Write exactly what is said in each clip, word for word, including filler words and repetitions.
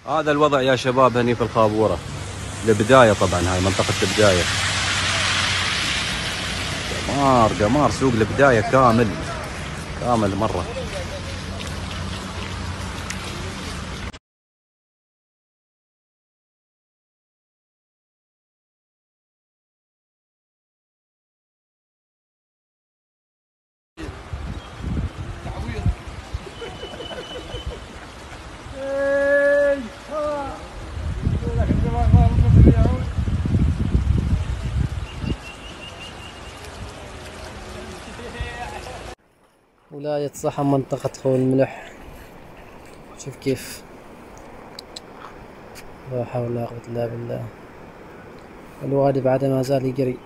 هذا الوضع يا شباب هني في الخابورة. البداية طبعا، هاي منطقة البداية. قمار قمار سوق البداية كامل كامل مرة. ولاية صحن منطقة خول الملح. شوف كيف، لا حول ولا قوة إلا بالله. الوادي بعد ما زال يقري.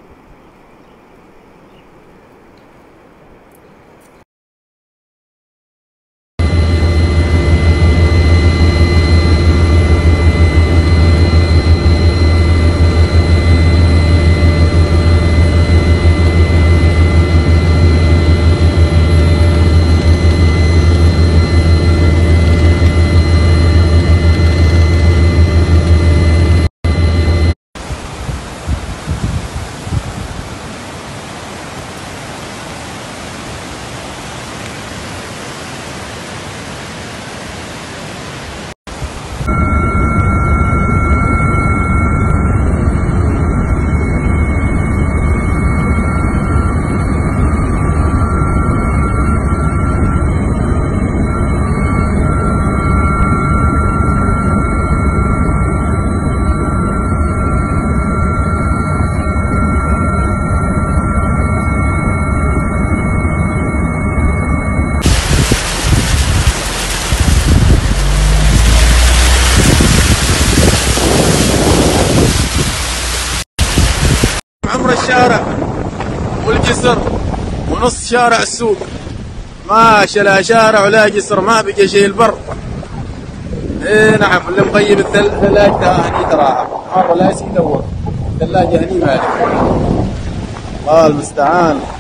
عمر الشارع والجسر ونص شارع السوق، ماشي لا شارع ولا جسر، ما بقى شيء البر. ايه نعم، اللي مغيب الثلاجة هني تراها مرة لا يسيدور الثلاجة هني مالك. الله المستعان.